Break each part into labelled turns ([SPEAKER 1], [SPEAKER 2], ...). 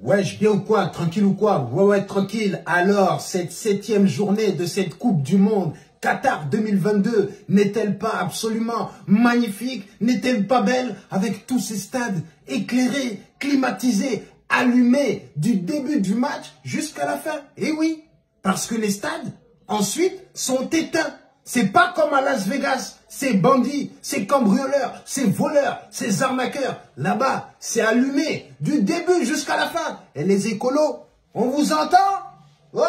[SPEAKER 1] Wesh, bien ou quoi? Tranquille ou quoi? Ouais, tranquille. Alors, cette 7e journée de cette Coupe du Monde Qatar 2022 n'est-elle pas absolument magnifique? N'est-elle pas belle avec tous ces stades éclairés, climatisés, allumés du début du match jusqu'à la fin? Eh oui, parce que les stades, ensuite, sont éteints. C'est pas comme à Las Vegas, c'est bandits, c'est cambrioleurs, c'est voleurs, c'est arnaqueurs. Là-bas, c'est allumé du début jusqu'à la fin. Et les écolos, on vous entend? Oh,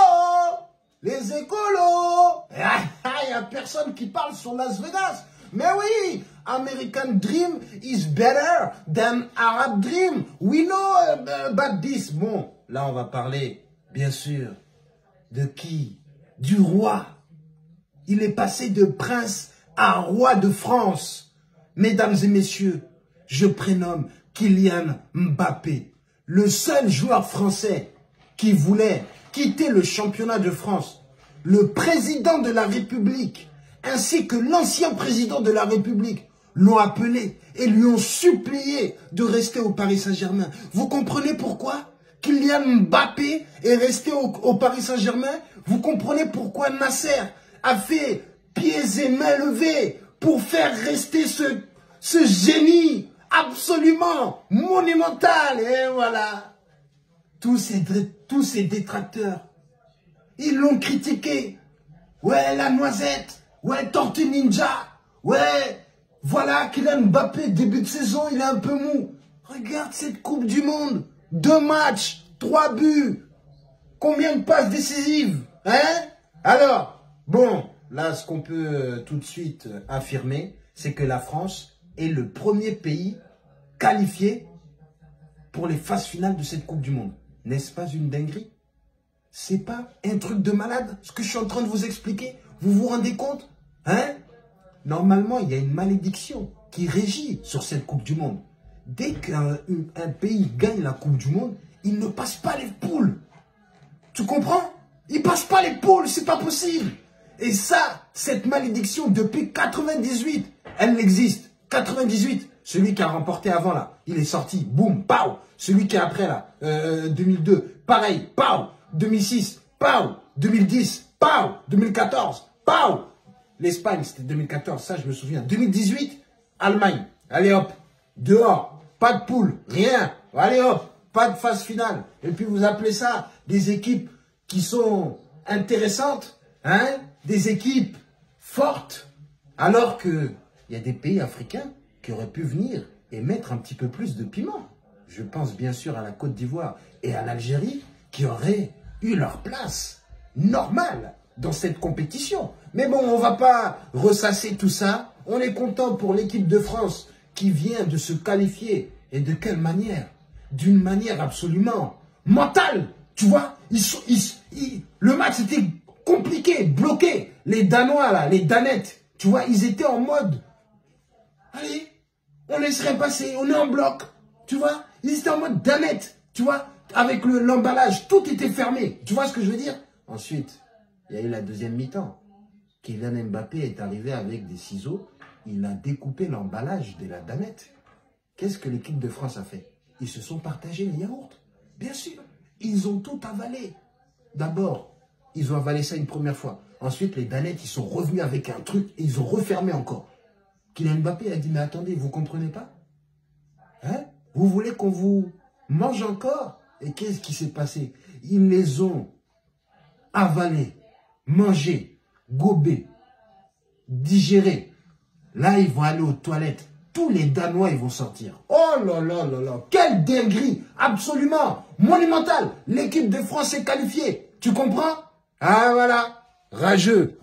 [SPEAKER 1] les écolos! Il n'y a personne qui parle sur Las Vegas. Mais oui, American Dream is better than Arab Dream. We know about this. Bon, là, on va parler, bien sûr, de qui? Du roi. Il est passé de prince à roi de France. Mesdames et messieurs, je prénomme Kylian Mbappé, le seul joueur français qui voulait quitter le championnat de France. Le président de la République, ainsi que l'ancien président de la République, l'ont appelé et lui ont supplié de rester au Paris Saint-Germain. Vous comprenez pourquoi Kylian Mbappé est resté au Paris Saint-Germain? Vous comprenez pourquoi Nasser a fait pieds et mains levés pour faire rester ce génie absolument monumental? Et voilà, tous ces détracteurs, ils l'ont critiqué. Ouais, la noisette, ouais, Tortue Ninja, ouais, voilà, Kylian Mbappé, début de saison, il est un peu mou. Regarde cette Coupe du Monde, 2 matchs, 3 buts, combien de passes décisives, hein? Alors, bon, là, ce qu'on peut tout de suite affirmer, c'est que la France est le premier pays qualifié pour les phases finales de cette Coupe du Monde. N'est-ce pas une dinguerie? C'est pas un truc de malade, ce que je suis en train de vous expliquer? Vous vous rendez compte? Hein? Normalement, il y a une malédiction qui régit sur cette Coupe du Monde. Dès qu'un pays gagne la Coupe du Monde, il ne passe pas les poules. Tu comprends? Il ne passe pas les poules, c'est pas possible. Et ça, cette malédiction, depuis 98, elle existe. 98, celui qui a remporté avant là, il est sorti, boum, pow. Celui qui est après là, 2002, pareil, pow. 2006, pow. 2010, pow. 2014, pow. L'Espagne, c'était 2014, ça je me souviens. 2018, Allemagne, allez hop, dehors, pas de poule, rien. Allez hop, pas de phase finale. Et puis vous appelez ça des équipes qui sont intéressantes, hein? Des équipes fortes, alors qu'il y a des pays africains qui auraient pu venir et mettre un petit peu plus de piment. Je pense bien sûr à la Côte d'Ivoire et à l'Algérie qui auraient eu leur place normale dans cette compétition. Mais bon, on ne va pas ressasser tout ça. On est content pour l'équipe de France qui vient de se qualifier. Et de quelle manière? D'une manière absolument mentale. Tu vois, le match était compliqué, bloqué. Les Danois, là, les Danettes, tu vois, ils étaient en mode, allez, on laisserait passer, on est en bloc, tu vois. Ils étaient en mode Danette, tu vois, avec l'emballage, tout était fermé. Tu vois ce que je veux dire? Ensuite, il y a eu la deuxième mi-temps. Kylian Mbappé est arrivé avec des ciseaux, il a découpé l'emballage de la Danette. Qu'est-ce que l'équipe de France a fait? Ils se sont partagés les yaourts, bien sûr. Ils ont tout avalé. D'abord, ils ont avalé ça une première fois. Ensuite, les Danettes, ils sont revenus avec un truc et ils ont refermé encore. Kylian Mbappé a dit, mais attendez, vous ne comprenez pas? Hein? Vous voulez qu'on vous mange encore? Et qu'est-ce qui s'est passé? Ils les ont avalés, mangés, gobés, digérés. Là, ils vont aller aux toilettes. Tous les Danois, ils vont sortir. Oh là là là là, quelle dinguerie, absolument monumentale. L'équipe de France est qualifiée. Tu comprends? Ah voilà, rageux.